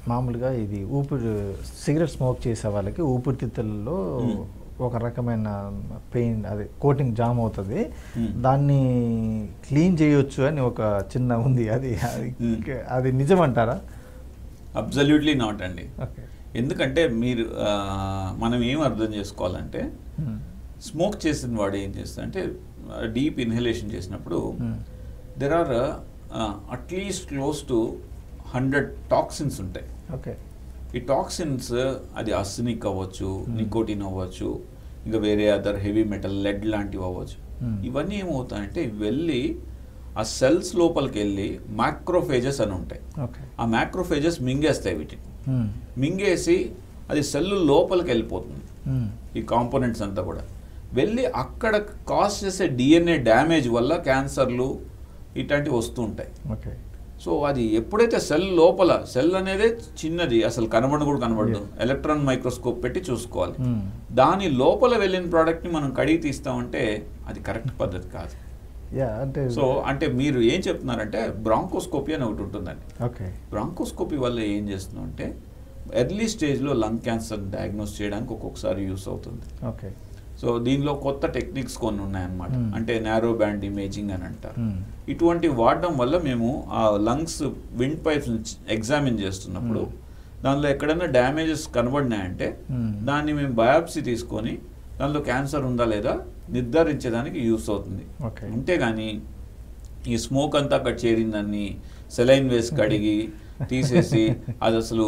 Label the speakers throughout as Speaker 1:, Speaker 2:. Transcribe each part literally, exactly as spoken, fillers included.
Speaker 1: మామూలుగా ఇది ఊపిరి సిగరెట్ స్మోక్ చేసే వాళ్ళకి ఊపిరితిత్తుల్లో ఒక రకమైన పెయిన్ అది కోటింగ్ జామ్ అవుతుంది, దాన్ని క్లీన్ చేయొచ్చు అని ఒక చిన్న ఉంది, అది అది నిజమంటారా?
Speaker 2: అబ్సల్యూట్లీ నాట్ అండి.
Speaker 1: ఓకే.
Speaker 2: ఎందుకంటే మీరు మనం ఏం అర్థం చేసుకోవాలంటే స్మోక్ చేసిన వాడు ఏం చేస్తా అంటే డీప్ ఇన్హలేషన్ చేసినప్పుడు there are at least close to hundred toxins ఉంటాయి.
Speaker 1: ఓకే.
Speaker 2: ఈ టాక్సిన్స్ అది అర్సెనిక్ అవ్వచ్చు, నికోటిన్ అవ్వచ్చు, ఇంకా వేరే అదర్ హెవీ మెటల్ లెడ్ లాంటివి అవ్వచ్చు. ఇవన్నీ ఏమవుతాయంటే వెళ్ళి ఆ సెల్స్ లోపలికి వెళ్ళి మ్యాక్రోఫేజెస్ అని ఉంటాయి. ఆ మ్యాక్రోఫేజెస్ మింగేస్తాయి వీటిని. మింగేసి అది సెల్ లోపలికి వెళ్ళిపోతుంది. ఈ కాంపోనెంట్స్ అంతా కూడా వెళ్ళి అక్కడ కాజ్ చేసే డిఎన్ఏ డ్యామేజ్ వల్ల క్యాన్సర్లు ఇట్లాంటివి వస్తూ ఉంటాయి.
Speaker 1: ఓకే.
Speaker 2: సో అది ఎప్పుడైతే సెల్ లోపల, సెల్ అనేది చిన్నది, అసలు కనబడి కూడా కనబడదు, ఎలక్ట్రాన్ మైక్రోస్కోప్ పెట్టి చూసుకోవాలి. దాని లోపల వెళ్ళిన ప్రోడక్ట్ని మనం కడిగి తీస్తామంటే అది కరెక్ట్ పద్ధతి కాదు. సో అంటే మీరు ఏం చెప్తున్నారంటే బ్రాంకోస్కోపీ అని ఒకటి ఉంటుందండి.
Speaker 1: ఓకే.
Speaker 2: బ్రాంకోస్కోపీ వల్ల ఏం చేస్తున్నాం అంటే ఎర్లీ స్టేజ్లో లంగ్ క్యాన్సర్ డయాగ్నోస్ చేయడానికి ఒక్కొక్కసారి యూస్ అవుతుంది.
Speaker 1: ఓకే.
Speaker 2: సో దీనిలో కొత్త టెక్నిక్స్ కొన్ని ఉన్నాయన్నమాట. అంటే నారో బ్యాండ్ ఇమేజింగ్ అని అంటారు. ఇటువంటి వాడడం వల్ల మేము ఆ లంగ్స్ విండ్ పైప్స్ ఎగ్జామిన్ చేస్తున్నప్పుడు దానిలో ఎక్కడైనా డ్యామేజెస్ కనబడినాయంటే దాన్ని మేము బయాప్సీ తీసుకొని దానిలో క్యాన్సర్ ఉందా లేదా నిర్ధారించేదానికి యూస్ అవుతుంది. అంతేగాని ఈ స్మోక్ అంతా అక్కడ చేరిందాన్ని సెలైన్ వేసి కడిగి తీసేసి అది అసలు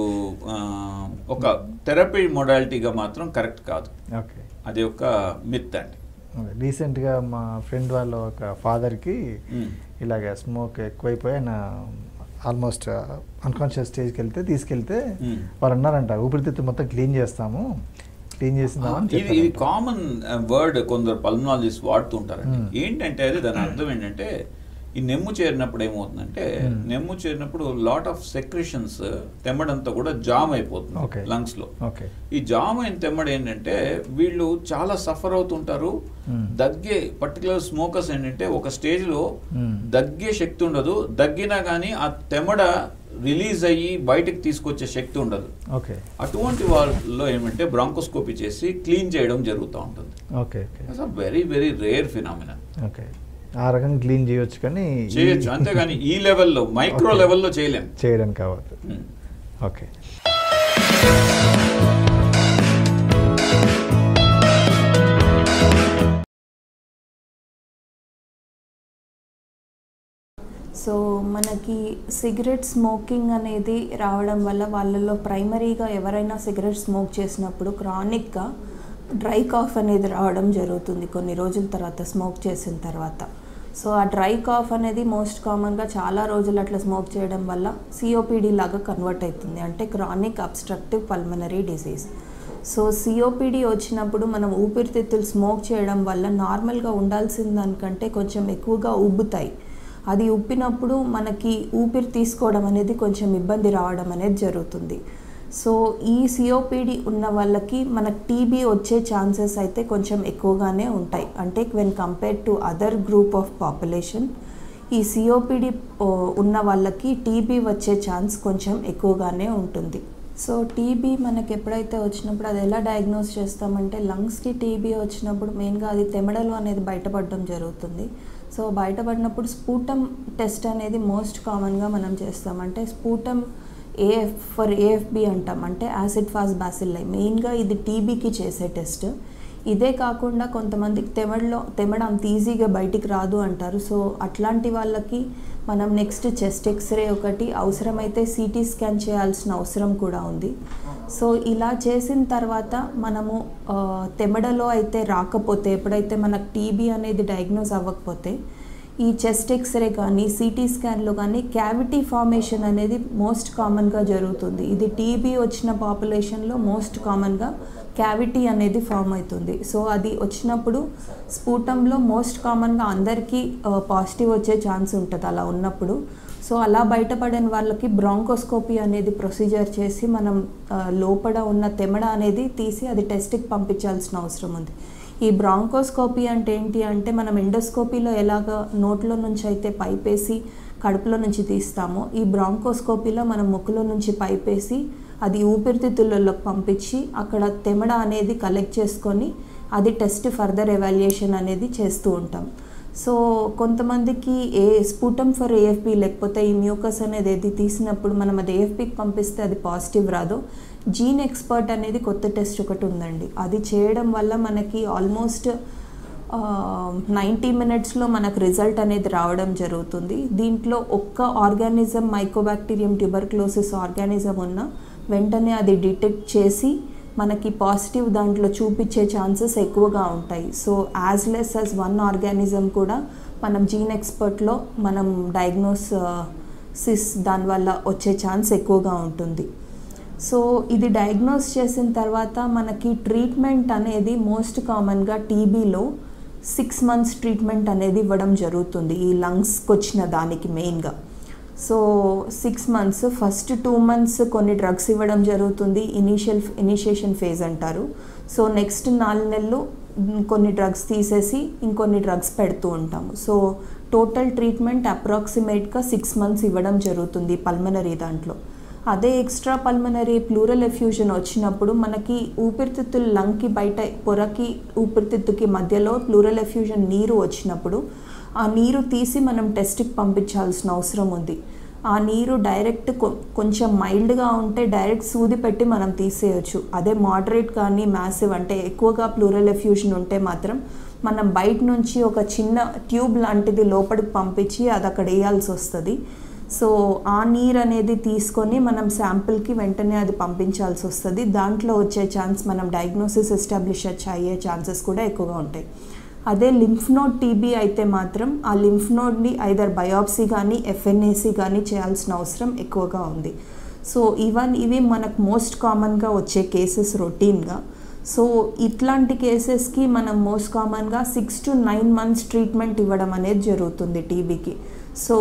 Speaker 2: ఒక థెరపీ మొడాలిటీగా మాత్రం కరెక్ట్ కాదు.
Speaker 1: ఓకే.
Speaker 2: అది ఒక మిత్ అండి.
Speaker 1: రీసెంట్గా మా ఫ్రెండ్ వాళ్ళ ఒక ఫాదర్కి ఇలాగ స్మోక్ ఎక్కువైపోయి ఆయన ఆల్మోస్ట్ అన్కాన్షియస్ స్టేజ్కి వెళ్తే తీసుకెళ్తే వాళ్ళు అన్నారంట ఊపిరితిత్తు మొత్తం క్లీన్ చేస్తాము, క్లీన్ చేసిందామని.
Speaker 2: ఇది ఇది కామన్ వర్డ్ కొందరు పల్మనాలజిస్ట్ వాడుతుంటారండి. ఏంటంటే అది దాని అర్థం ఏంటంటే ఈ నెమ్ము చేరినప్పుడు ఏమవుతుందంటే నెమ్ము చేరినప్పుడు లాట్ ఆఫ్ సెక్రిషన్స్ తెమ్మడంతా కూడా జామ్ అయిపోతుంది లంగ్స్ లో. ఈ జామ్ అయిన తెమ్మడ ఏంటంటే వీళ్ళు చాలా సఫర్ అవుతుంటారు. దగ్గే పర్టికులర్ స్మోకర్స్ ఏంటంటే ఒక స్టేజ్ లో దగ్గే శక్తి ఉండదు, దగ్గినా కానీ ఆ తెమ్మడ రిలీజ్ అయ్యి బయటకు తీసుకొచ్చే శక్తి ఉండదు. అటువంటి వాళ్ళలో ఏమంటే బ్రాంకోస్కోపీ చేసి క్లీన్ చేయడం జరుగుతూ ఉంటుంది. Very very rare phenomena.
Speaker 1: ఆ రకంగా క్లీన్ చేయొచ్చు కానీ
Speaker 2: చేయొచ్చు, అంతేగాని ఈ లెవెల్లో మైక్రో లెవెల్లో చేయలేం,
Speaker 1: చేయడానికి కావద్దు. ఓకే.
Speaker 3: సో మనకి సిగరెట్ స్మోకింగ్ అనేది రావడం వల్ల వాళ్ళలో ప్రైమరీగా ఎవరైనా సిగరెట్ స్మోక్ చేసినప్పుడు క్రానిక్గా డ్రై కాఫ్ అనేది రావడం జరుగుతుంది కొన్ని రోజుల తర్వాత స్మోక్ చేసిన తర్వాత. సో ఆ డ్రై కాఫ్ అనేది మోస్ట్ కామన్గా చాలా రోజులు అట్లా స్మోక్ చేయడం వల్ల సిఓపిడి లాగా కన్వర్ట్ అవుతుంది, అంటే chronic obstructive pulmonary disease. So COPD వచ్చినప్పుడు మనం ఊపిరితిత్తులు స్మోక్ చేయడం వల్ల నార్మల్గా ఉండాల్సిన దానికంటే కొంచెం ఎక్కువగా ఉబ్బుతాయి. అది ఉప్పినప్పుడు మనకి ఊపిరి తీసుకోవడం అనేది కొంచెం ఇబ్బంది రావడం అనేది జరుగుతుంది. సో ఈ సిఓపిడి ఉన్న వాళ్ళకి మనకు టీబీ వచ్చే ఛాన్సెస్ అయితే కొంచెం ఎక్కువగానే ఉంటాయి. అంటే when compare to other group of population ఈ సిఓపిడి ఉన్న వాళ్ళకి టీబీ వచ్చే ఛాన్స్ కొంచెం ఎక్కువగానే ఉంటుంది. సో టీబీ మనకి ఎప్పుడైతే వచ్చినప్పుడు అది ఎలా డయాగ్నోస్ చేస్తామంటే లంగ్స్కి టీబీ వచ్చినప్పుడు మెయిన్గా అది తెమడలు అనేది బయటపడడం జరుగుతుంది. సో బయటపడినప్పుడు స్పూటం టెస్ట్ అనేది మోస్ట్ కామన్గా మనం చేస్తాం. అంటే స్పూటం ఏఎఫ్ ఫర్ ఏఎఫ్బి అంటాం, అంటే యాసిడ్ ఫాస్ట్ బాసిల్లై. మెయిన్గా ఇది టీబీకి చేసే టెస్ట్. ఇదే కాకుండా కొంతమందికి తెమడలో తెమడ అంత ఈజీగా బయటికి రాదు అంటారు. సో అట్లాంటి వాళ్ళకి మనం నెక్స్ట్ చెస్ట్ ఎక్స్రే ఒకటి, అవసరమైతే సిటీ స్కాన్ చేయాల్సిన అవసరం కూడా ఉంది. సో ఇలా చేసిన తర్వాత మనము తెమడలో అయితే రాకపోతే, ఎప్పుడైతే మనకు టీబీ అనేది డయాగ్నోస్ అవ్వకపోతే ఈ చెస్ట్ ఎక్స్రే కానీ సిటీ స్కాన్లో కానీ క్యావిటీ ఫార్మేషన్ అనేది మోస్ట్ కామన్గా జరుగుతుంది. ఇది టీబీ వచ్చిన పాపులేషన్లో మోస్ట్ కామన్గా క్యావిటీ అనేది ఫామ్ అవుతుంది. సో అది వచ్చినప్పుడు స్ఫూటంలో మోస్ట్ కామన్గా అందరికీ పాజిటివ్ వచ్చే ఛాన్స్ ఉంటుంది అలా ఉన్నప్పుడు. సో అలా బయటపడిన వాళ్ళకి బ్రాంకోస్కోపీ అనేది ప్రొసీజర్ చేసి మనం లోపల ఉన్న తెమడ అనేది తీసి అది టెస్ట్కి పంపించాల్సిన అవసరం ఉంది. ఈ బ్రాంకోస్కోపీ అంటే ఏంటి అంటే మనం ఎండోస్కోపీలో ఎలాగ నోట్లో నుంచి అయితే పైప్ వేసి కడుపులో నుంచి తీస్తామో, ఈ బ్రాంకోస్కోపీలో మనం ముక్కులో నుంచి పైప్ వేసి అది ఊపిరితిత్తులలోకి పంపించి అక్కడ తెమడ అనేది కలెక్ట్ చేసుకొని అది టెస్ట్ ఫర్దర్ ఎవాల్యుయేషన్ అనేది చేస్తూ ఉంటాం. సో కొంతమందికి ఏ స్పుటమ్ ఫర్ ఏఎఫ్బి లేకపోతే ఈ మ్యూకస్ అనేది ఏది తీసినప్పుడు మనం అది ఏఎఫ్బికి పంపిస్తే అది పాజిటివ్ రాదో, జీన్ ఎక్స్పర్ట్ అనేది కొత్త టెస్ట్ ఒకటి ఉందండి. అది చేయడం వల్ల మనకి ఆల్మోస్ట్ నైంటీ మినిట్స్లో మనకు రిజల్ట్ అనేది రావడం జరుగుతుంది. దీంట్లో ఒక్క ఆర్గానిజం మైకోబాక్టీరియం ట్యూబర్క్లోసిస్ ఆర్గానిజం ఉన్న వెంటనే అది డిటెక్ట్ చేసి మనకి పాజిటివ్ దాంట్లో చూపించే ఛాన్సెస్ ఎక్కువగా ఉంటాయి. So as less as one organism కూడా మనం జీన్ ఎక్స్పర్ట్లో మనం డయాగ్నోసిస్ దానివల్ల వచ్చే ఛాన్స్ ఎక్కువగా ఉంటుంది. సో ఇది డయాగ్నోస్ చేసిన తర్వాత మనకి ట్రీట్మెంట్ అనేది మోస్ట్ కామన్గా టీబీలో సిక్స్ మంత్స్ ట్రీట్మెంట్ అనేది ఇవ్వడం జరుగుతుంది ఈ లంగ్స్కి వచ్చిన దానికి మెయిన్గా. So six months first two months కొన్ని డ్రగ్స్ ఇవ్వడం జరుగుతుంది, ఇనీషియల్ ఇనిషియేషన్ ఫేజ్ అంటారు. సో నెక్స్ట్ నాలుగు నెలలు కొన్ని డ్రగ్స్ తీసేసి ఇంకొన్ని డ్రగ్స్ పెడుతూ ఉంటాము. సో టోటల్ ట్రీట్మెంట్ అప్రాక్సిమేట్గా సిక్స్ మంత్స్ ఇవ్వడం జరుగుతుంది పల్మనరీ దాంట్లో. అదే ఎక్స్ట్రా పల్మనరీ ప్లూరల్ ఎఫ్యూజన్ వచ్చినప్పుడు మనకి ఊపిరితిత్తులు లంగ్కి బయట పొరకి ఊపిరితిత్తుకి మధ్యలో ప్లూరల్ ఎఫ్యూజన్ నీరు వచ్చినప్పుడు ఆ నీరు తీసి మనం టెస్ట్కి పంపించాల్సిన అవసరం ఉంది. ఆ నీరు డైరెక్ట్ కొంచెం మైల్డ్గా ఉంటే డైరెక్ట్ సూది పెట్టి మనం తీసేయచ్చు. అదే మోడరేట్ కానీ మ్యాసివ్ అంటే ఎక్కువగా ప్లూరల్ ఎఫ్యూజన్ ఉంటే మాత్రం మనం బయట నుంచి ఒక చిన్న ట్యూబ్ లాంటిది లోపలికి పంపించి అది అక్కడ వేయాల్సి వస్తుంది. సో ఆ నీరు అనేది తీసుకొని మనం శాంపిల్కి వెంటనే అది పంపించాల్సి వస్తుంది. దాంట్లో వచ్చే ఛాన్స్ మనం డయాగ్నోసిస్ ఎస్టాబ్లిష్ అయ్యే ఛాన్సెస్ కూడా ఎక్కువగా ఉంటాయి. అదే లింఫ్ నోడ్ టీబీ అయితే మాత్రం ఆ లింఫ్ నోడ్ని ఐదర్ బయాప్సీ కానీ ఎఫ్ఎన్ఏసి కానీ చేయాల్సిన అవసరం ఎక్కువగా ఉంది. సో ఈవెన్ ఇవి మనకు మోస్ట్ కామన్గా వచ్చే కేసెస్ రొటీన్గా. సో ఇట్లాంటి కేసెస్కి మనం మోస్ట్ కామన్గా six to nine months treatment ఇవ్వడం అనేది జరుగుతుంది టీబీకి. సో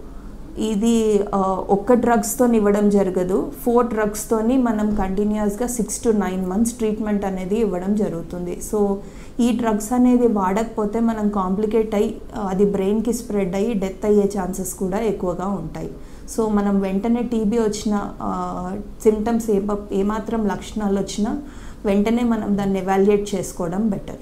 Speaker 3: ఇది ఒక్క డ్రగ్స్తో ఇవ్వడం జరగదు, ఫోర్ డ్రగ్స్తోని మనం కంటిన్యూస్గా six to nine months treatment అనేది ఇవ్వడం జరుగుతుంది. సో ఈ డ్రగ్స్ అనేది వాడకపోతే మనం కాంప్లికేట్ అయ్యి అది బ్రెయిన్కి స్ప్రెడ్ అయ్యి డెత్ అయ్యే ఛాన్సెస్ కూడా ఎక్కువగా ఉంటాయి. సో మనం వెంటనే టీబీ వచ్చిన సిమ్టమ్స్ ఏ ఏమాత్రం లక్షణాలు వచ్చినా వెంటనే మనం దాన్ని ఎవాల్యుయేట్ చేసుకోవడం బెటర్.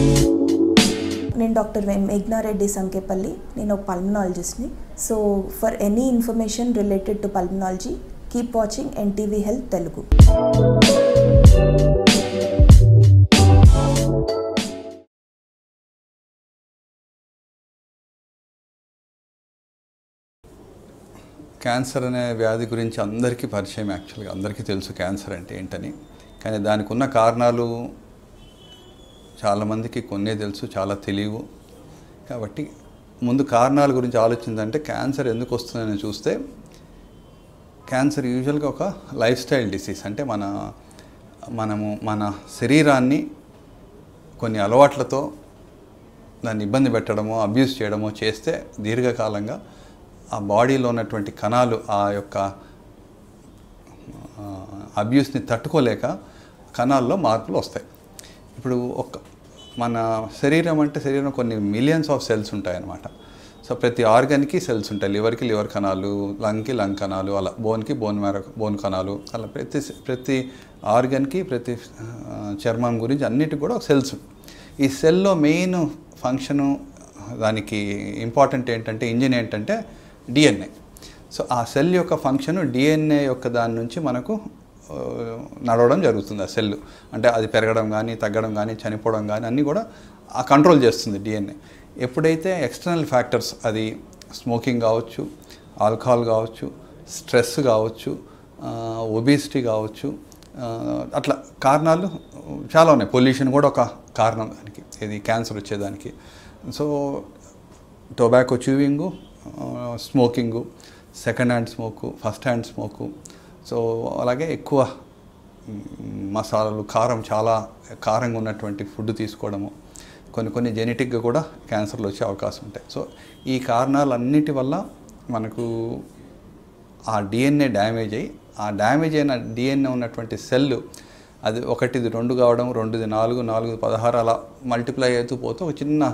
Speaker 3: నేను డాక్టర్ మేఘ్నారెడ్డి సంకేపల్లి, నేను ఒక పల్మనాలజిస్ట్ని. So for any information related to pulmonology keep watching NTV health Telugu.
Speaker 4: Cancer అనే వ్యాధి గురించి అందరికీ పరిచయం, యాక్చువల్గా అందరికీ తెలుసు క్యాన్సర్ అంటే ఏంటని. కానీ దానికి ఉన్న కారణాలు చాలామందికి కొన్నే తెలుసు, చాలా తెలియవు. కాబట్టి ముందు కారణాల గురించి ఆలోచిందంటే క్యాన్సర్ ఎందుకు వస్తుందని చూస్తే, క్యాన్సర్ యూజువల్గా ఒక లైఫ్ స్టైల్ డిసీజ్. అంటే మన మనము మన శరీరాన్ని కొన్ని అలవాట్లతో దాన్ని ఇబ్బంది పెట్టడమో అబ్యూస్ చేయడమో చేస్తే దీర్ఘకాలంగా ఆ బాడీలో ఉన్నటువంటి కణాలు ఆ యొక్క అబ్యూస్ని తట్టుకోలేక కణాల్లో మార్పులు వస్తాయి. ఇప్పుడు ఒక మన శరీరం అంటే శరీరం కొన్ని మిలియన్స్ ఆఫ్ సెల్స్ ఉంటాయన్నమాట. సో ప్రతి ఆర్గన్కి సెల్స్ ఉంటాయి. లివర్కి లివర్ కణాలు, లంగ్కి లంగ్ కణాలు, అలా బోన్కి బోన్ మ్యారో బోన్ కణాలు, అలా ప్రతి ప్రతి ఆర్గన్కి ప్రతి చర్మం గురించి అన్నిటికి కూడా ఒక సెల్స్. ఈ సెల్లో మెయిన్ ఫంక్షను దానికి ఇంపార్టెంట్ ఏంటంటే ఇంజిన్ ఏంటంటే డిఎన్ఏ. సో ఆ సెల్ యొక్క ఫంక్షను డిఎన్ఏ యొక్క దాని నుంచి మనకు నడవడం జరుగుతుంది. ఆ సెల్ అంటే అది పెరగడం కానీ తగ్గడం కానీ చనిపోవడం కానీ అన్నీ కూడా ఆ కంట్రోల్ చేస్తుంది డిఎన్ఏ. ఎప్పుడైతే ఎక్స్టర్నల్ ఫ్యాక్టర్స్, అది స్మోకింగ్ కావచ్చు, ఆల్కహాల్ కావచ్చు, స్ట్రెస్ కావచ్చు, ఒబిసిటీ కావచ్చు, అట్లా కారణాలు చాలా ఉన్నాయి. పొల్యూషన్ కూడా ఒక కారణం దానికి, ఇది క్యాన్సర్ వచ్చేదానికి. So tobacco chewing, smoking, second hand smoke, first hand smoke, so అలాగే ఎక్కువ మసాలాలు, కారం, చాలా కారంగా ఉన్నటువంటి ఫుడ్ తీసుకోవడము, కొన్ని కొన్ని జెనెటిక్గా కూడా క్యాన్సర్లు వచ్చే అవకాశం ఉంటాయి. సో ఈ కారణాలన్నిటి వల్ల మనకు ఆ డిఎన్ఏ డ్యామేజ్ అయ్యి, ఆ డ్యామేజ్ అయిన డిఎన్ఏ ఉన్నటువంటి సెల్ అది ఒకటిది రెండు కావడం, రెండుది నాలుగు, నాలుగు పదహారు అలా మల్టిప్లై అవుతూ పోతూ ఒక చిన్న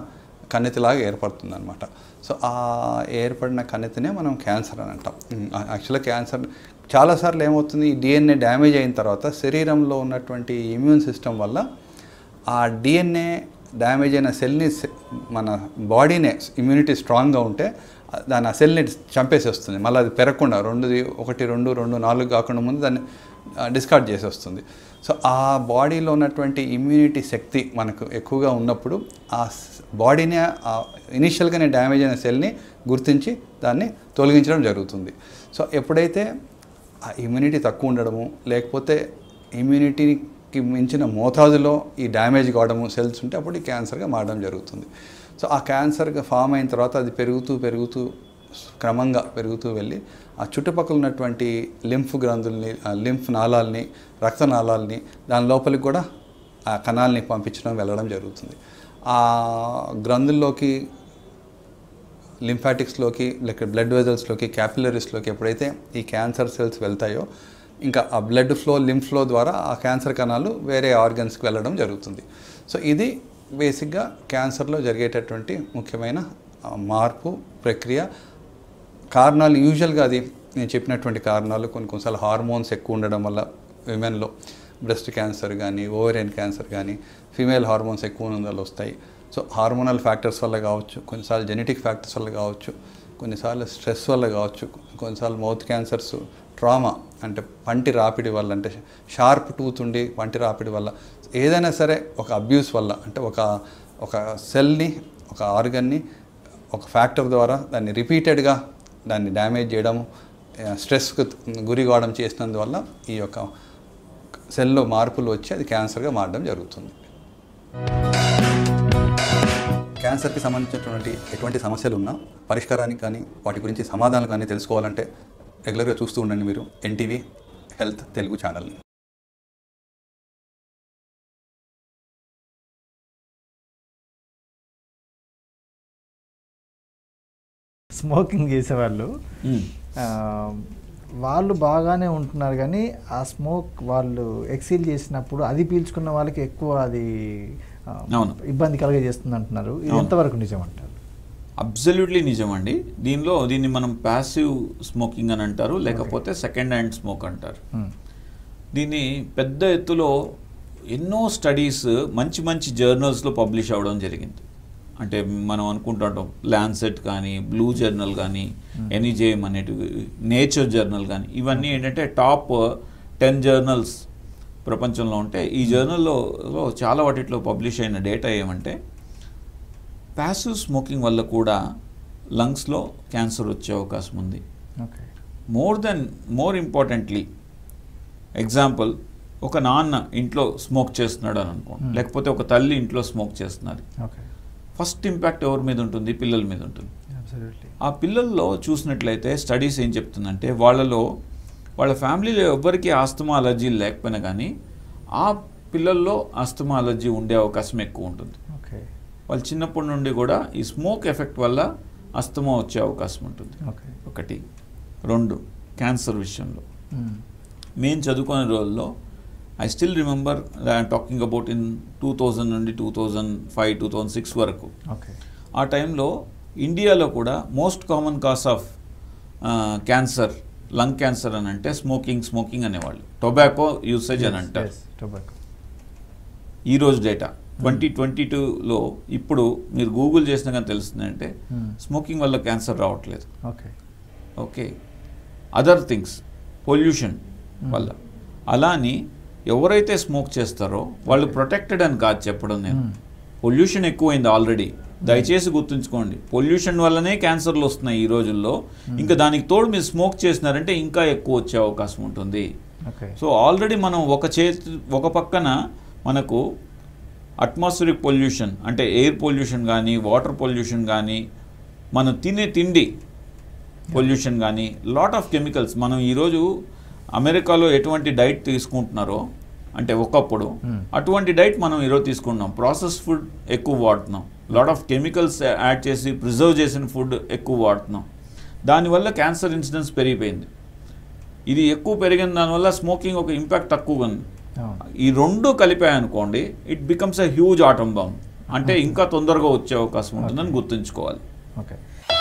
Speaker 4: కణితిలాగా ఏర్పడుతుంది అనమాట. సో ఆ ఏర్పడిన కణితినే మనం క్యాన్సర్ అని అంటాం. యాక్చువల్గా క్యాన్సర్ చాలాసార్లు ఏమవుతుంది, డిఎన్ఏ డ్యామేజ్ అయిన తర్వాత శరీరంలో ఉన్నటువంటి ఇమ్యూన్ సిస్టమ్ వల్ల ఆ డిఎన్ఏ డ్యామేజ్ అయిన సెల్ని మన బాడీనే ఇమ్యూనిటీ స్ట్రాంగ్గా ఉంటే దాని ఆ సెల్ని చంపేసేస్తుంది. మళ్ళీ అది పెరగకుండా రెండుది ఒకటి రెండు రెండు నాలుగు కాకుండా ముందు దాన్ని డిస్కార్డ్ చేసి వస్తుంది. సో ఆ బాడీలో ఉన్నటువంటి ఇమ్యూనిటీ శక్తి మనకు ఎక్కువగా ఉన్నప్పుడు ఆ బాడీనే ఇనిషియల్గానే డ్యామేజ్ అయిన సెల్ని గుర్తించి దాన్ని తొలగించడం జరుగుతుంది. సో ఎప్పుడైతే ఆ ఇమ్యూనిటీ తక్కువ ఉండడము లేకపోతే ఇమ్యూనిటీకి మించిన మోతాదులో ఈ డ్యామేజ్ కావడము సెల్స్ ఉంటే అప్పుడు ఈ క్యాన్సర్గా మారడం జరుగుతుంది. సో ఆ క్యాన్సర్గా ఫామ్ అయిన తర్వాత అది పెరుగుతూ పెరుగుతూ క్రమంగా పెరుగుతూ వెళ్ళి ఆ చుట్టుపక్కల ఉన్నటువంటి లింఫ్ గ్రంథుల్ని, లింఫ్ నాళాలని, రక్తనాళాలని దాని లోపలికి కూడా ఆ కణాలని పంపించడం వెళ్ళడం జరుగుతుంది. ఆ గ్రంథుల్లోకి, లింఫాటిక్స్లోకి, లేక బ్లడ్ వెజల్స్లోకి, క్యాపిలరీస్లోకి ఎప్పుడైతే ఈ క్యాన్సర్ సెల్స్ వెళ్తాయో ఇంకా ఆ బ్లడ్ ఫ్లో, లింఫ్ ఫ్లో ద్వారా ఆ క్యాన్సర్ కణాలు వేరే ఆర్గన్స్కి వెళ్ళడం జరుగుతుంది. సో ఇది బేసిక్గా క్యాన్సర్లో జరిగేటటువంటి ముఖ్యమైన మార్పు ప్రక్రియ. కారణాలు యూజువల్గా అది నేను చెప్పినటువంటి కారణాలు కొన్ని కొన్నిసార్లు హార్మోన్స్ ఎక్కువ ఉండడం వల్ల విమెన్లో బ్రెస్ట్ క్యాన్సర్ కానీ, ఓవరియన్ క్యాన్సర్ కానీ ఫీమేల్ హార్మోన్స్ ఎక్కువ ఉన్న వల్ల వస్తాయి. సో హార్మోనల్ ఫ్యాక్టర్స్ వల్ల కావచ్చు, కొన్నిసార్లు జెనెటిక్ ఫ్యాక్టర్స్ వల్ల కావచ్చు, కొన్నిసార్లు స్ట్రెస్ వల్ల కావచ్చు, కొన్నిసార్లు మౌత్ క్యాన్సర్స్ ట్రామా అంటే పంటి రాపిడి వల్ల, అంటే షార్ప్ టూత్ ఉండి పంటి రాపిడి వల్ల, ఏదైనా సరే ఒక అబ్యూస్ వల్ల, అంటే ఒక ఒక సెల్ని, ఒక ఆర్గన్ని ఒక ఫ్యాక్టర్ ద్వారా దాన్ని రిపీటెడ్గా దాన్ని డ్యామేజ్ చేయడం, స్ట్రెస్కు గురి కావడం చేసినందువల్ల ఈ యొక్క సెల్లో మార్పులు వచ్చి అది క్యాన్సర్గా మారడం జరుగుతుంది. క్యాన్సర్కి సంబంధించినటువంటి ఎటువంటి సమస్యలు ఉన్నా పరిష్కారానికి కానీ వాటి గురించి సమాధానాలు కానీ తెలుసుకోవాలంటే రెగ్యులర్గా చూస్తూ ఉండండి మీరు ఎన్టీవీ హెల్త్ తెలుగు ఛానల్ని.
Speaker 1: స్మోకింగ్ చేసేవాళ్ళు వాళ్ళు బాగానే ఉంటున్నారు, కానీ ఆ స్మోక్ వాళ్ళు ఎక్సీల్ చేసినప్పుడు అది పీల్చుకున్న వాళ్ళకి ఎక్కువ అది ఇబ్బంది కలిగజేస్తుంది అంటున్నారు. ఇది ఎంతవరకు నిజం అంటారు?
Speaker 2: అబ్సల్యూట్లీ నిజం అండి. దీనిలో దీన్ని మనం ప్యాసివ్ స్మోకింగ్ అని అంటారు, లేకపోతే సెకండ్ హ్యాండ్ స్మోక్ అంటారు. దీన్ని పెద్ద ఎత్తులో ఎన్నో స్టడీస్ మంచి మంచి జర్నల్స్లో పబ్లిష్ అవ్వడం జరిగింది. అంటే మనం అనుకుంటుంటాం ల్యాన్సెట్ కానీ, బ్లూ జర్నల్ కానీ, ఎనీజేఎం అనేటివి, నేచర్ జర్నల్ కానీ, ఇవన్నీ ఏంటంటే టాప్ టెన్ జర్నల్స్ ప్రపంచంలో ఉంటే ఈ జర్నల్లో చాలా వాటిలో పబ్లిష్ అయిన డేటా ఏమంటే ప్యాసివ్ స్మోకింగ్ వల్ల కూడా లంగ్స్లో క్యాన్సర్ వచ్చే అవకాశం ఉంది. More than more importantly, example ఒక నాన్న ఇంట్లో స్మోక్ చేస్తున్నాడు అని అనుకోండి, లేకపోతే ఒక తల్లి ఇంట్లో స్మోక్ చేస్తున్నారు. ఫస్ట్ ఇంపాక్ట్ ఎవరి మీద ఉంటుంది? పిల్లల మీద ఉంటుంది. ఆ పిల్లల్లో చూసినట్లయితే స్టడీస్ ఏం చెప్తుందంటే వాళ్ళలో వాళ్ళ ఫ్యామిలీలో ఎవ్వరికీ ఆస్తమా అలర్జీ లేకపోయినా కానీ ఆ పిల్లల్లో ఆస్తమా అలర్జీ ఉండే అవకాశం ఎక్కువ ఉంటుంది. వాళ్ళు చిన్నప్పటి నుండి కూడా ఈ స్మోక్ ఎఫెక్ట్ వల్ల ఆస్తమా వచ్చే అవకాశం ఉంటుంది. ఒకటి. రెండు, క్యాన్సర్ విషయంలో మేము చదువుకునే రోజుల్లో I still remember I'm talking about in two thousand నుండి two thousand five two thousand six వరకు. ఆ టైంలో ఇండియాలో కూడా most common cause of cancer, lung cancer అని అంటే స్మోకింగ్ స్మోకింగ్ అనేవాళ్ళు, టొబాకో యూసేజ్ అని అంటారు. ఈరోజు డేటా ట్వంటీ ట్వంటీ టూలో ఇప్పుడు మీరు గూగుల్ చేసినా కానీ తెలుస్తుందంటే స్మోకింగ్ వల్ల క్యాన్సర్ రావట్లేదు. ఓకే. అదర్ థింగ్స్, పొల్యూషన్ వల్ల. అలాని ఎవరైతే స్మోక్ చేస్తారో వాళ్ళు ప్రొటెక్టెడ్ అని కాదు చెప్పడం నేను. పొల్యూషన్ ఎక్కువైంది ఆల్రెడీ, దయచేసి గుర్తుంచుకోండి. పొల్యూషన్ వల్లనే క్యాన్సర్లు వస్తున్నాయి ఈ రోజుల్లో. ఇంకా దానికి తోడు మీరు స్మోక్ చేసినారంటే ఇంకా ఎక్కువ వచ్చే అవకాశం ఉంటుంది. సో ఆల్రెడీ మనం ఒక చేతి ఒక పక్కన మనకు అట్మాస్ఫిరిక్ పొల్యూషన్ అంటే ఎయిర్ పొల్యూషన్ కానీ, వాటర్ పొల్యూషన్ కానీ, మనం తినే తిండి పొల్యూషన్ కానీ, లాట్ ఆఫ్ కెమికల్స్. మనం ఈరోజు అమెరికాలో ఎటువంటి డైట్ తీసుకుంటున్నారో అంటే ఒకప్పుడు అటువంటి డైట్ మనం ఈరోజు తీసుకుంటున్నాం. ప్రాసెస్ ఫుడ్ ఎక్కువ వాడుతున్నాం, లాట్ ఆఫ్ కెమికల్స్ యాడ్ చేసి ప్రిజర్వ్ చేసిన ఫుడ్ ఎక్కువ వాడుతున్నాం. దానివల్ల క్యాన్సర్ ఇన్సిడెన్స్ పెరిగిపోయింది. ఇది ఎక్కువ పెరిగిన దానివల్ల స్మోకింగ్ ఒక ఇంపాక్ట్ తక్కువగా ఉంది. ఈ రెండు కలిపాయనుకోండి, it becomes a huge atom bomb. అంటే ఇంకా తొందరగా వచ్చే అవకాశం ఉంటుందని గుర్తుంచుకోవాలి.
Speaker 1: ఓకే.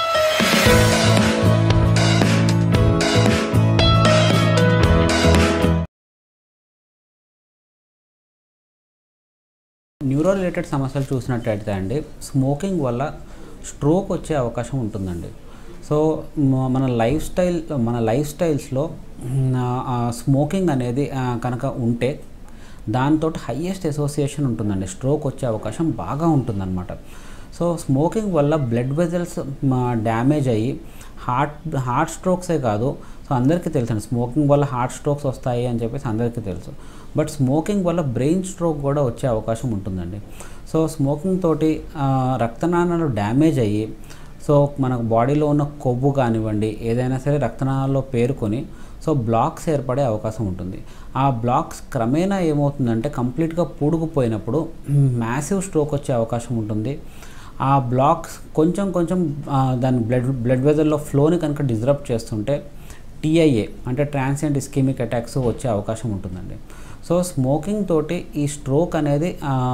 Speaker 5: న్యూరో రిలేటెడ్ సమస్యలు చూసినట్టయితే అండి, స్మోకింగ్ వల్ల స్ట్రోక్ వచ్చే అవకాశం ఉంటుందండి. సో మన లైఫ్ స్టైల్ మన లైఫ్ స్టైల్స్లో స్మోకింగ్ అనేది కనుక ఉంటే దాంతో హయ్యెస్ట్ అసోసియేషన్ ఉంటుందండి, స్ట్రోక్ వచ్చే అవకాశం బాగా ఉంటుందన్నమాట. సో స్మోకింగ్ వల్ల బ్లడ్ వెజల్స్ డ్యామేజ్ అయ్యి హార్ట్ హార్ట్ స్ట్రోక్సే కాదు, సో అందరికీ తెలుసండి స్మోకింగ్ వల్ల హార్ట్ స్ట్రోక్స్ వస్తాయి అని చెప్పేసి అందరికీ తెలుసు. బట్ స్మోకింగ్ వల్ల బ్రెయిన్ స్ట్రోక్ కూడా వచ్చే అవకాశం ఉంటుందండి. సో స్మోకింగ్ తోటి రక్తనాళాలు డ్యామేజ్ అయ్యి సో మనకు బాడీలో ఉన్న కొవ్వు కానివ్వండి ఏదైనా సరే రక్తనాళాల్లో పేరుకొని సో బ్లాక్స్ ఏర్పడే అవకాశం ఉంటుంది. ఆ బ్లాక్స్ క్రమేణా ఏమవుతుందంటే కంప్లీట్గా పూడుకుపోయినప్పుడు మ్యాసివ్ స్ట్రోక్ వచ్చే అవకాశం ఉంటుంది. ఆ బ్లాక్స్ కొంచెం కొంచెం దాని బ్లడ్ బ్లడ్ వెజల్లో ఫ్లోని కనుక డిస్రప్ట్ చేస్తుంటే టీఐఏ అంటే ట్రాన్సియంట్ ఇస్కెమిక్ అటాక్స్ వచ్చే అవకాశం ఉంటుందండి. సో స్మోకింగ్ తోటి ఈ స్ట్రోక్ అనేది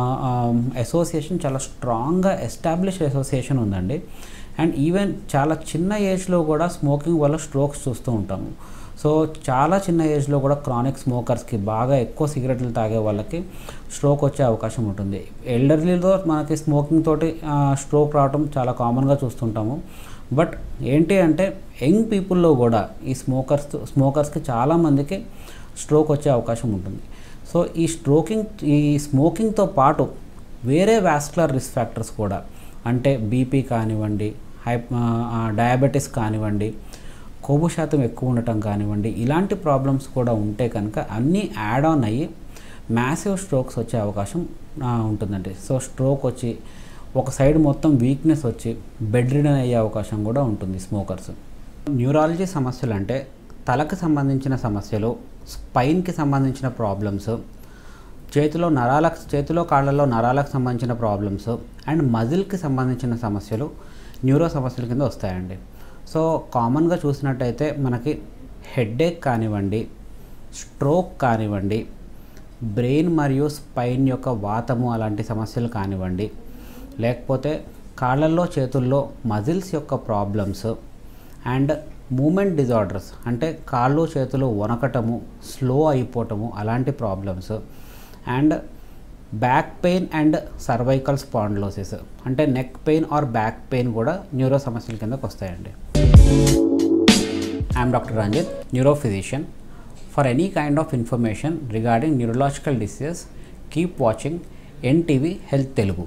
Speaker 5: అసోసియేషన్ చాలా స్ట్రాంగ్గా ఎస్టాబ్లిష్ అసోసియేషన్ ఉందండి. అండ్ ఈవెన్ చాలా చిన్న ఏజ్లో కూడా స్మోకింగ్ వల్ల స్ట్రోక్స్ చూస్తూ ఉంటాము. సో చాలా చిన్న ఏజ్లో కూడా క్రానిక్ స్మోకర్స్కి బాగా ఎక్కువ సిగరెట్లు తాగే వాళ్ళకి స్ట్రోక్ వచ్చే అవకాశం ఉంటుంది. ఎల్డర్లీలో మనకి స్మోకింగ్ తోటి స్ట్రోక్ రావడం చాలా కామన్గా చూస్తుంటాము. బట్ ఏంటి అంటే యంగ్ పీపుల్లో కూడా ఈ స్మోకర్స్ స్మోకర్స్కి చాలామందికి స్ట్రోక్ వచ్చే అవకాశం ఉంటుంది. సో ఈ స్ట్రోకింగ్ ఈ స్మోకింగ్తో పాటు వేరే వాస్కులర్ రిస్క్ ఫ్యాక్టర్స్ కూడా అంటే బీపీ కానివ్వండి, హై డయాబెటీస్ కానివ్వండి, కొవ్వు శాతం ఎక్కువ ఉండటం కానివ్వండి, ఇలాంటి ప్రాబ్లమ్స్ కూడా ఉంటే కనుక అన్నీ యాడ్ ఆన్ అయ్యి మ్యాసివ్ స్ట్రోక్స్ వచ్చే అవకాశం ఉంటుందండి. సో స్ట్రోక్ వచ్చి ఒక సైడ్ మొత్తం వీక్నెస్ వచ్చి బెడ్ రిడన్ అయ్యే అవకాశం కూడా ఉంటుంది స్మోకర్స్. న్యూరాలజీ సమస్యలు అంటే తలకు సంబంధించిన సమస్యలు, స్పైన్కి సంబంధించిన ప్రాబ్లమ్స్, చేతిలో నరాలకు చేతిలో కాళ్ళలో నరాలకు సంబంధించిన ప్రాబ్లమ్స్ అండ్ మజిల్కి సంబంధించిన సమస్యలు న్యూరో సమస్యల కింద వస్తాయండి. సో కామన్గా చూసినట్టయితే మనకి హెడేక్ కానివ్వండి, స్ట్రోక్ కానివ్వండి, బ్రెయిన్ మరియు స్పైన్ యొక్క వాతము అలాంటి సమస్యలు కానివ్వండి, లేకపోతే కాళ్ళల్లో చేతుల్లో మజిల్స్ యొక్క ప్రాబ్లమ్స్ అండ్ మూమెంట్ డిజార్డర్స్ అంటే కాళ్ళు చేతులు వణకటము, స్లో అయిపోవటము అలాంటి problems and back pain and cervical spondylosis అంటే neck pain or back pain కూడా న్యూరో సమస్యల కిందకు వస్తాయండి. I'm doctor Ranjit, neuro physician. For any kind of information regarding neurological diseases keep watching NTV health Telugu.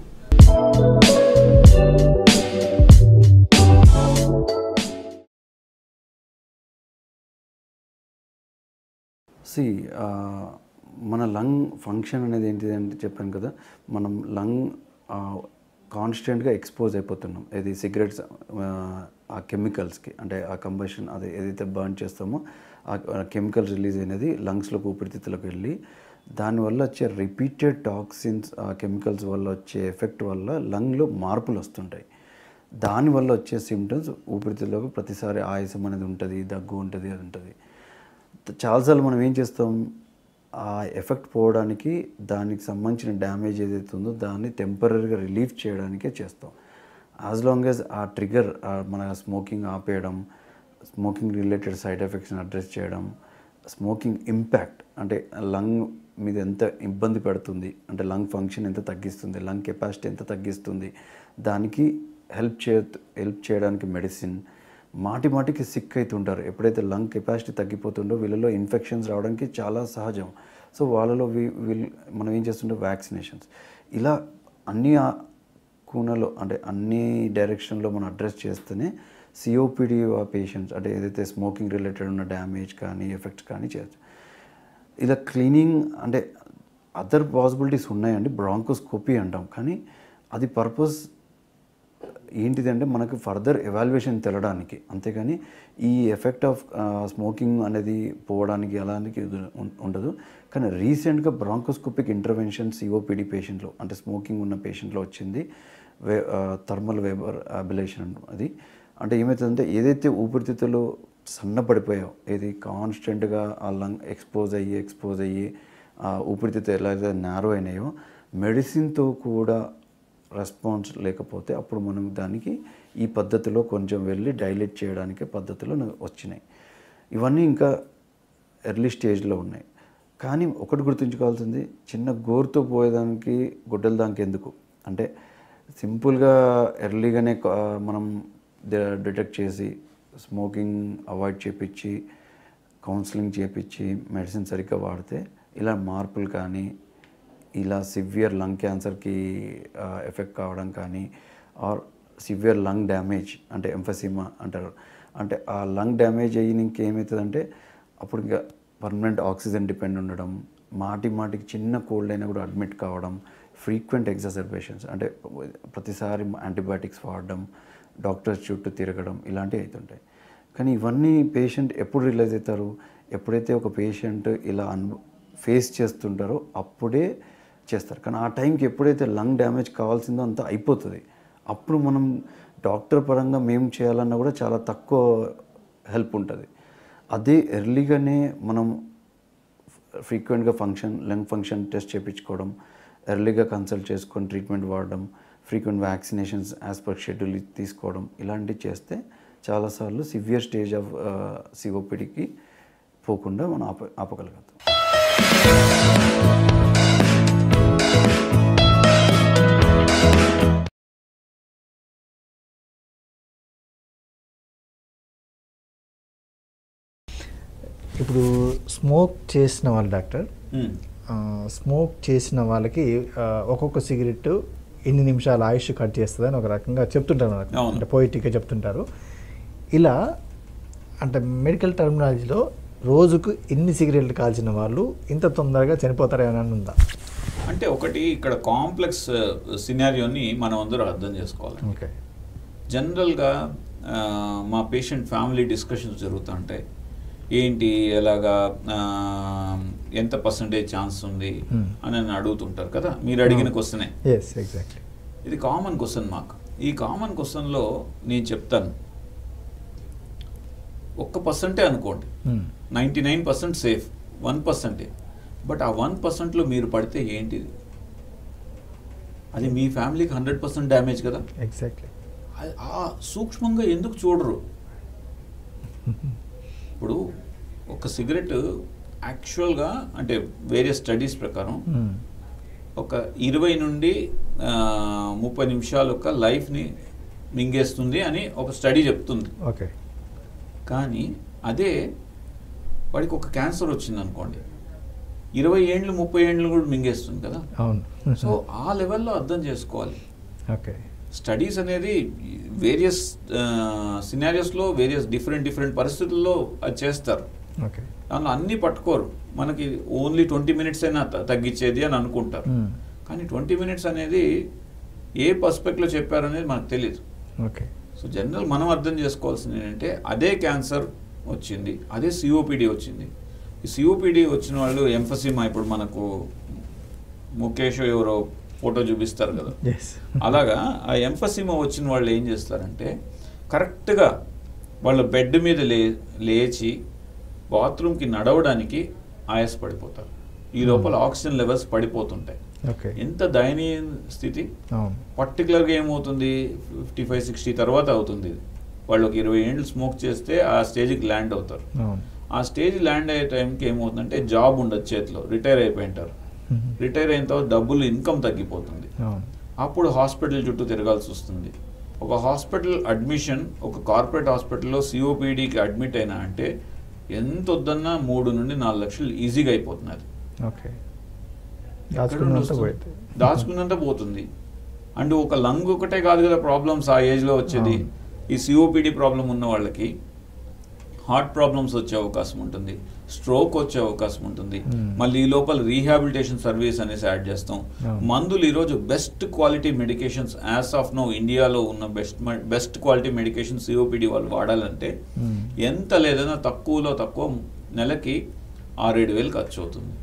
Speaker 6: సి మన లంగ్ ఫంక్షన్ అనేది ఏంటిది అంటే చెప్పాను కదా, మనం లంగ్ కాన్స్టెంట్గా ఎక్స్పోజ్ అయిపోతున్నాం ఏది సిగరెట్స్ ఆ కెమికల్స్కి అంటే ఆ కంబషన్ అది ఏదైతే బర్న్ చేస్తామో ఆ కెమికల్ రిలీజ్ అనేది లంగ్స్లోకి ఊపిరితిత్తులకు వెళ్ళి దానివల్ల వచ్చే రిపీటెడ్ టాక్సిన్స్ ఆ కెమికల్స్ వల్ల వచ్చే ఎఫెక్ట్ వల్ల లంగ్లో మార్పులు వస్తుంటాయి. దానివల్ల వచ్చే సిమ్టమ్స్ ఊపిరితిత్తులకు ప్రతిసారి ఆయాసం అనేది ఉంటుంది, దగ్గు ఉంటుంది, అది ఉంటుంది. చాలాసార్లు మనం ఏం చేస్తాం, ఆ ఎఫెక్ట్ పోవడానికి దానికి సంబంధించిన డ్యామేజ్ ఏదైతే ఉందో దాన్ని టెంపరీగా రిలీఫ్ చేయడానికే చేస్తాం. యాజ్ లాంగ్ యాజ్ ఆ ట్రిగర్ మన స్మోకింగ్ ఆపేయడం, స్మోకింగ్ రిలేటెడ్ సైడ్ ఎఫెక్ట్స్ని అడ్రస్ చేయడం, స్మోకింగ్ ఇంపాక్ట్ అంటే లంగ్ మీద ఎంత ఇబ్బంది పెడుతుంది అంటే లంగ్ ఫంక్షన్ ఎంత తగ్గిస్తుంది, లంగ్ కెపాసిటీ ఎంత తగ్గిస్తుంది, దానికి హెల్ప్ చే హెల్ప్ చేయడానికి మెడిసిన్. మాటి మాటికి సిక్ అవుతుంటారు. ఎప్పుడైతే లంగ్ కెపాసిటీ తగ్గిపోతుందో వీళ్ళలో ఇన్ఫెక్షన్స్ రావడానికి చాలా సహజం. సో వాళ్ళలో వీళ్ళు మనం ఏం చేస్తుంటే వ్యాక్సినేషన్స్ ఇలా అన్ని కూనలో అంటే అన్ని డైరెక్షన్లో మనం అడ్రస్ చేస్తేనే సిఓపిడి పేషెంట్స్ అంటే ఏదైతే స్మోకింగ్ రిలేటెడ్ ఉన్న డ్యామేజ్ కానీ ఎఫెక్ట్స్ కానీ చేయొచ్చు. ఇలా క్లీనింగ్ అంటే అదర్ పాసిబిలిటీస్ ఉన్నాయండి, బ్రాంకోస్కోపీ అంటాం. కానీ అది పర్పస్ ఏంటిదంటే మనకు ఫర్దర్ ఎవాల్యుయేషన్ తెలడానికి, అంతేగాని ఈ ఎఫెక్ట్ ఆఫ్ స్మోకింగ్ అనేది పోవడానికి అలాంటి ఉండదు. కానీ రీసెంట్గా బ్రాంకోస్కోపిక్ ఇంటర్వెన్షన్ సిఓపిడి పేషెంట్లో అంటే స్మోకింగ్ ఉన్న పేషెంట్లో వచ్చింది వే థర్మల్ వేబర్ అబిలేషన్. అది అంటే ఏమవుతుందంటే ఏదైతే ఊపిరితిత్తులు సన్నపడిపోయావు ఏది కాన్స్టెంట్గా ఆ లంగ్ ఎక్స్పోజ్ అయ్యి ఎక్స్పోజ్ అయ్యి ఆ ఊపిరితిత్తులు ఎలా అయితే నేరో అయినాయో మెడిసిన్తో కూడా రెస్పాన్స్ లేకపోతే అప్పుడు మనం దానికి ఈ పద్ధతిలో కొంచెం వెళ్ళి డైలేట్ చేయడానికి పద్ధతులు వచ్చినాయి. ఇవన్నీ ఇంకా ఎర్లీ స్టేజ్లో ఉన్నాయి. కానీ ఒకటి గుర్తుంచుకోవాల్సింది, చిన్న గోరుతో పోయేదానికి గొడ్డల దానికి ఎందుకు అంటే సింపుల్గా ఎర్లీగానే మనం డిటెక్ట్ చేసి స్మోకింగ్ అవాయిడ్ చేపించి కౌన్సిలింగ్ చేపించి మెడిసిన్ సరిగ్గా వాడితే ఇలా మార్పులు కానీ ఇలా సివియర్ లంగ్ క్యాన్సర్కి ఎఫెక్ట్ కావడం కానీ ఆర్ సివియర్ లంగ్ డ్యామేజ్ అంటే ఎంఫసిమా అంటారు. అంటే ఆ లంగ్ డ్యామేజ్ అయ్యి ఇంకేమవుతుందంటే అప్పుడు ఇంకా పర్మనెంట్ ఆక్సిజన్ డిపెండ్ ఉండడం, మాటి మాటికి చిన్న కోల్డ్ అయినా కూడా అడ్మిట్ కావడం, ఫ్రీక్వెంట్ ఎగ్జాసర్బేషన్స్ అంటే ప్రతిసారి యాంటీబయాటిక్స్ వాడడం, డాక్టర్స్ చుట్టూ తిరగడం ఇలాంటివి అవుతుంటాయి. కానీ ఇవన్నీ పేషెంట్ ఎప్పుడు రియలైజ్ అవుతారు, ఎప్పుడైతే ఒక పేషెంట్ ఇలా అను ఫేస్ చేస్తుంటారో అప్పుడే చేస్తారు. కానీ ఆ టైంకి ఎప్పుడైతే లంగ్ డ్యామేజ్ కావాల్సిందో అంతా అయిపోతుంది. అప్పుడు మనం డాక్టర్ పరంగా మేము చేయాలన్నా కూడా చాలా తక్కువ హెల్ప్ ఉంటుంది. అదే ఎర్లీగానే మనం ఫ్రీక్వెంట్గా ఫంక్షన్ లంగ్ ఫంక్షన్ టెస్ట్ చేయించుకోవడం, ఎర్లీగా కన్సల్ట్ చేసుకొని ట్రీట్మెంట్ వాడడం, frequent vaccinations as per schedule తీసుకోవడం ఇలాంటివి చేస్తే చాలాసార్లు సివియర్ స్టేజ్ ఆఫ్ సిఓపిడికి పోకుండా మనం ఆప ఆపగలుగుతాం.
Speaker 1: ఇప్పుడు స్మోక్ చేసిన వాళ్ళు డాక్టర్, స్మోక్ చేసిన వాళ్ళకి ఒక్కొక్క సిగరెట్ ఎన్ని నిమిషాల ఆయుష్ కట్ చేస్తుంది అని ఒక రకంగా చెప్తుంటారు మనకు, అంటే పోయిటిక్గా చెప్తుంటారు. ఇలా అంటే మెడికల్ టర్మినాలజీలో రోజుకు ఎన్ని సిగరెట్లు కాల్చిన వాళ్ళు ఇంత తొందరగా చనిపోతారేమో ఉందా?
Speaker 2: అంటే ఒకటి ఇక్కడ కాంప్లెక్స్ సినారియోని మనం అందరూ అర్థం చేసుకోవాలి.
Speaker 1: ఓకే,
Speaker 2: జనరల్గా మా పేషెంట్ ఫ్యామిలీ డిస్కషన్స్ జరుగుతుంటాయి. ఏంటి ఎలాగా ఎంత పర్సంటేజ్ ఛాన్స్ ఉంది అని నన్ను అడుగుతుంటారు కదా, మీరు అడిగిన క్వశ్చనే.
Speaker 1: ఎగ్జాక్ట్లీ,
Speaker 2: ఇది కామన్ క్వశ్చన్ మాకు. ఈ కామన్ క్వశ్చన్లో నేను చెప్తాను, ఒక్క పర్సెంటే అనుకోండి, ninety nine percent safe, one పర్సెంటే. బట్ ఆ వన్ పర్సెంట్లో మీరు పడితే ఏంటిది, అది మీ ఫ్యామిలీకి హండ్రెడ్ పర్సెంట్ డ్యామేజ్ కదా.
Speaker 1: ఎగ్జాక్ట్లీ,
Speaker 2: ఆ సూక్ష్మంగా ఎందుకు చూడరు? ఇప్పుడు ఒక సిగరెట్ యాక్చువల్గా అంటే వేరే స్టడీస్ ప్రకారం ఒక ఇరవై నుండి ముప్పై నిమిషాలు ఒక లైఫ్ని మింగేస్తుంది అని ఒక స్టడీ చెప్తుంది.
Speaker 1: ఓకే,
Speaker 2: కానీ అదే వాడికి ఒక క్యాన్సర్ వచ్చింది అనుకోండి, ఇరవై ఏండ్లు ముప్పై ఏండ్లు కూడా మింగేస్తుంది కదా.
Speaker 1: అవును.
Speaker 2: సో ఆ లెవెల్లో అర్థం చేసుకోవాలి.
Speaker 1: ఓకే,
Speaker 2: స్టడీస్ అనేది వేరియస్ సినారియోస్లో వేరియస్ డిఫరెంట్ డిఫరెంట్ పరిస్థితుల్లో అది చేస్తారు.
Speaker 1: ఓకే,
Speaker 2: దానిలో అన్నీ పట్టుకోరు. మనకి ఓన్లీ ట్వంటీ మినిట్స్ అయినా తగ్గించేది అని అనుకుంటారు. కానీ ట్వంటీ మినిట్స్ అనేది ఏ పర్స్పెక్ట్లో చెప్పారనేది మనకు తెలియదు.
Speaker 1: ఓకే,
Speaker 2: సో జనరల్ మనం అర్థం చేసుకోవాల్సింది ఏంటంటే అదే క్యాన్సర్ వచ్చింది, అదే సిఓపిడి వచ్చింది. ఈ సిఓపిడి వచ్చిన వాళ్ళు ఎంఫసిమా, ఇప్పుడు మనకు ముఖేష్ ఎవరో ఫోటో చూపిస్తారు కదా, అలాగా ఆ ఎంఫసిమా వచ్చిన వాళ్ళు ఏం చేస్తారంటే కరెక్ట్గా వాళ్ళ బెడ్ మీద లే లేచి బాత్రూమ్కి నడవడానికి ఆయాస పడిపోతారు. ఈ లోపల ఆక్సిజన్ లెవెల్స్ పడిపోతుంటాయి. ఎంత దయనీయ స్థితి. పర్టికులర్గా ఏమవుతుంది, ఫిఫ్టీ ఫైవ్ సిక్స్టీ తర్వాత అవుతుంది. వాళ్ళు ఒక ఇరవై ఏళ్ళు స్మోక్ చేస్తే ఆ స్టేజ్కి ల్యాండ్ అవుతారు. ఆ స్టేజ్ ల్యాండ్ అయ్యే టైంకి ఏమవుతుందంటే జాబ్ ఉండదు చేతిలో, రిటైర్ అయిపోయి ఉంటారు. రిటైర్ అయిన తర్వాత డబ్బులు ఇన్కమ్ తగ్గిపోతుంది. అప్పుడు హాస్పిటల్ చుట్టూ తిరగాల్సి వస్తుంది. ఒక హాస్పిటల్ అడ్మిషన్, ఒక కార్పొరేట్ హాస్పిటల్లో సిఓపిడికి అడ్మిట్ అయినా అంటే ఎంత వద్దన్నా మూడు నుండి నాలుగు లక్షలు ఈజీగా అయిపోతున్నది. దాచుకున్నంత పోతుంది. అండ్ ఒక లంగ్ ఒకటే కాదు కదా ప్రాబ్లమ్స్ ఆ ఏజ్లో వచ్చేది. ఈ సిఓపిడి ప్రాబ్లం ఉన్న వాళ్ళకి హార్ట్ ప్రాబ్లమ్స్ వచ్చే అవకాశం ఉంటుంది, స్ట్రోక్ వచ్చే అవకాశం ఉంటుంది. మళ్ళీ ఈ లోపల రీహాబిలిటేషన్ సర్వీస్ అనేసి యాడ్ చేస్తాం. మందులు ఈరోజు best quality medications as of now ఇండియాలో ఉన్న best best quality medication COPD వాళ్ళు వాడాలంటే ఎంత లేదన్నా తక్కువలో తక్కువ నెలకి ఆరేడు వేలు ఖర్చు అవుతుంది.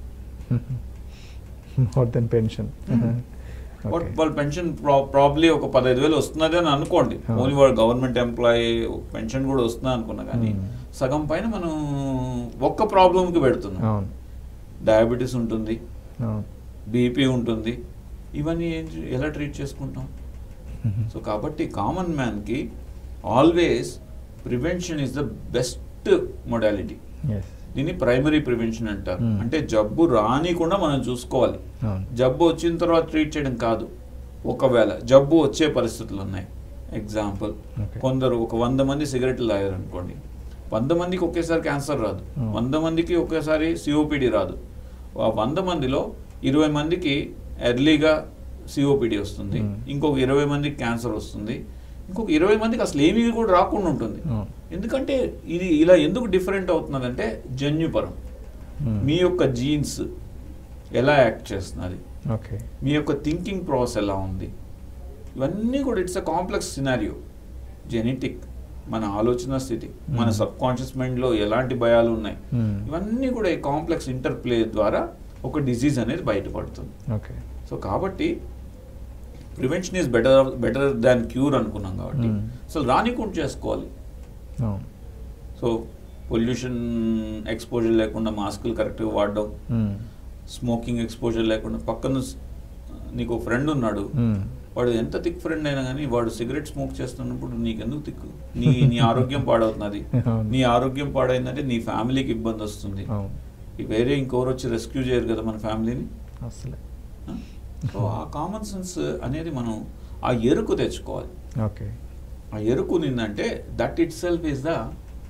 Speaker 2: వాళ్ళ పెన్షన్ ప్రాబ్లీ ఒక పదహైదు వేలు వస్తున్నది అని అనుకోండి. ఓన్లీ వాళ్ళు గవర్నమెంట్ ఎంప్లాయీ పెన్షన్ కూడా వస్తుందా అనుకున్నా, కానీ సగం పైన మనం ఒక్క ప్రాబ్లంకి పెడుతున్నాం. డయాబెటీస్ ఉంటుంది, బీపీ ఉంటుంది, ఇవన్నీ ఏం ఎలా ట్రీట్ చేసుకుంటాం? సో కాబట్టి కామన్ మ్యాన్కి always prevention is the best modality. దీన్ని ప్రైమరీ ప్రివెన్షన్ అంటారు. అంటే జబ్బు రానికుండా మనం చూసుకోవాలి. జబ్బు వచ్చిన తర్వాత ట్రీట్ చేయడం కాదు. ఒకవేళ జబ్బు వచ్చే పరిస్థితులు ఉన్నాయి. ఎగ్జాంపుల్, కొందరు ఒక వంద మంది సిగరెట్లు తాగారు అనుకోండి, వంద మందికి ఒకేసారి క్యాన్సర్ రాదు, వంద మందికి ఒకేసారి సిఓపిడి రాదు. ఆ వంద మందిలో ఇరవై మందికి ఎర్లీగా సిఓపిడి వస్తుంది, ఇంకొక ఇరవై మందికి క్యాన్సర్ వస్తుంది, ఇంకొక ఇరవై మందికి అసలు ఏమీ కూడా రాకుండా ఉంటుంది. ఎందుకంటే ఇది ఇలా ఎందుకు డిఫరెంట్ అవుతున్నదంటే జన్యుపరం. మీ యొక్క జీన్స్ ఎలా యాక్ట్ చేస్తున్నది, మీ యొక్క థింకింగ్ ప్రాసెస్ ఎలా ఉంది, ఇవన్నీ కూడా it's a complex scenario. Genetic, మన ఆలోచన స్థితి, మన సబ్ కాన్షియస్ మైండ్లో ఎలాంటి భయాలు ఉన్నాయి, ఇవన్నీ కూడా ఈ కాంప్లెక్స్ ఇంటర్ప్లే ద్వారా ఒక డిజీజ్ అనేది బయటపడుతుంది. సో కాబట్టి prevention is better better than cure అనుకున్నాం కాబట్టి అసలు రానికుండా చేసుకోవాలి. సో పొల్యూషన్ ఎక్స్పోజర్ లేకుండా మాస్కులు కరెక్ట్గా వాడడం, స్మోకింగ్ ఎక్స్పోజర్ లేకుండా. పక్కన నీకు ఫ్రెండ్ ఉన్నాడు, వాడు ఎంత థిక్ ఫ్రెండ్ అయినా కానీ వాడు సిగరెట్ స్మోక్ చేస్తున్నప్పుడు నీకెందుకు థిక్? నీ నీ ఆరోగ్యం పాడవుతున్నది. నీ ఆరోగ్యం పాడైందంటే నీ ఫ్యామిలీకి ఇబ్బంది వస్తుంది. వేరే ఇంకోరు వచ్చి రెస్క్యూ చేయరు కదా మన ఫ్యామిలీని. అసలు సో ఆ కామన్ సెన్స్ అనేది మనం ఆ ఎరుకు తెచ్చుకోవాలి.
Speaker 1: ఓకే,
Speaker 2: ఆ ఎరుకు నిందంటే that itself is the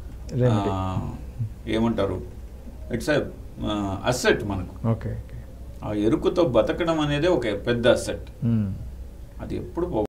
Speaker 2: ఏమంటారు, ఇట్స్ అసెట్ మనకు.
Speaker 1: ఓకే,
Speaker 2: ఆ ఎరుకుతో బతకడం అనేది ఒక పెద్ద అసెట్. అది ఎప్పుడు